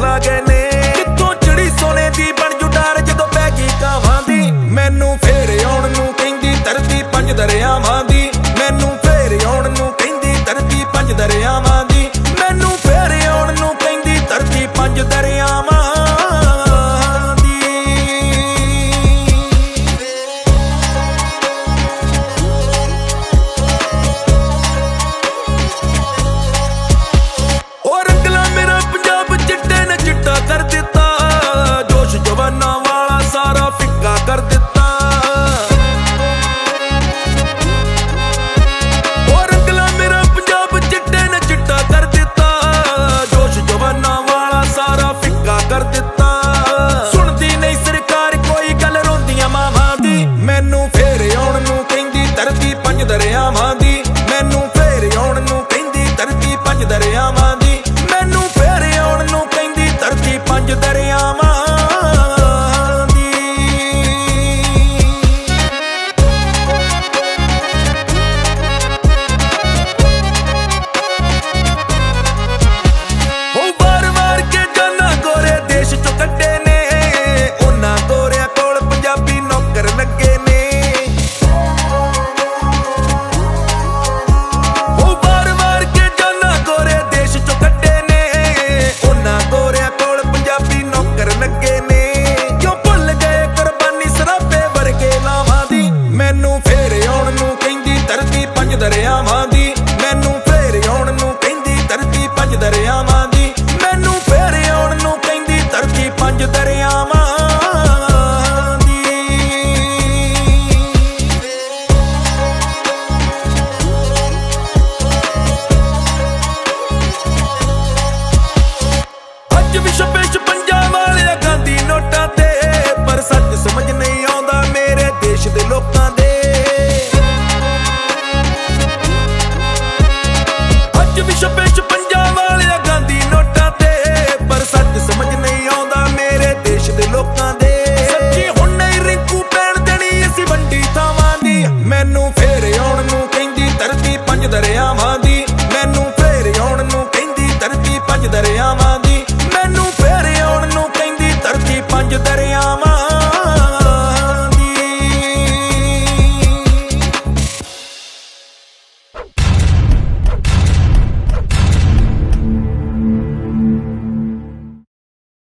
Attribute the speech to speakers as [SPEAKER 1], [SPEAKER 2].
[SPEAKER 1] ਲਾ गए ने। कित्थों चिड़ी सोने दी बन जू डार जदों पै गई कावां दी। मैनू फेर आउण नूं कहिंदी धरती पंज दरियावां दी। मैनू फेर आउण नूं कहिंदी धरती पंज दरियावां दी। मैनू फेर आउण नूं कहिंदी धरती पंज दरियावां दी। ओ रंगला मेरा पंजाब चिट्टे ने चिट्टा कर दिता। जोश जवाना वाला सारा फिक्का कर दिता। ओ रंगला मेरा पंजाब चिट्टे ने चिट्टा कर दिता। जोश जवाना वाला सारा फिक्का कर दिता। सुनदी नहीं सरकार कोई गल रोंदियां मावां दी। मैनू फेर आउण नूं कहिंदी धरती पंज दरियावां दी। मैनू फेर आउण नूं कहिंदी धरती पंज दरियावां दी। मैनू फेर आउण नूं कहिंदी धरती पंज दरियावां दी। ओ वार वार के जाना गोरे देश चों कड्डे ने। उन्हां गोरियां कोल पंजाबी नौकर लगे ने। ओ वार वार के जाना गोरे देश चों कड्डे ने। उन्हां गोरियां कोल पंजाबी नौकर लगे ने। क्यों भुल गए कुर्बानी सराबे वर्गे लावां दी। मैनू फेर आउण नूं कहिंदी धरती पंज दरियावां दी। मैनू फेर आउण नूं कहिंदी धरती पंज दरियावां दी। मैनू फेर आउण नूं कहिंदी धरती पंज दरियावां दी। अज भी छपेश पंजाब वाले गांधी नोटां ते। पर सच समझ नहीं आउंदा मेरे देश दे लोकां दे। अज भी छपेश पंजाब वाले गांधी नोटां ते। पर सच समझ नहीं आउंदा मेरे देश दे लोकां दे। सच्ची हुण नहीं रिंकू पैण देनी असीं वंडी थावां दी। मैनू फेर आउण नूं कहिंदी धरती पंज दरियावां दी। मैनू फेर आउण नूं कहिंदी धरती पंज दरियावां दी। मैनू फेर आउण नूं कहिंदी धरती पंज दरियावां